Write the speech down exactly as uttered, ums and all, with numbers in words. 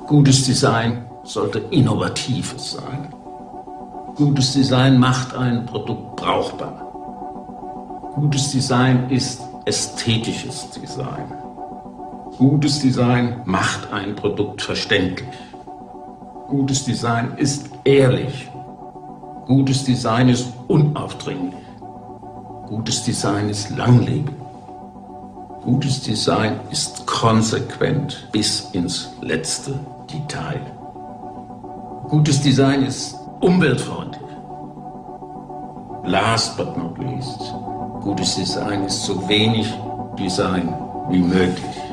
Gutes Design sollte innovatives sein. Gutes Design macht ein Produkt brauchbar. Gutes Design ist ästhetisches Design. Gutes Design macht ein Produkt verständlich. Gutes Design ist ehrlich. Gutes Design ist unaufdringlich. Gutes Design ist langlebig. Gutes Design ist konsequent bis ins letzte Detail. Gutes Design ist umweltfreundlich. Last but not least, gutes Design ist so wenig Design wie möglich.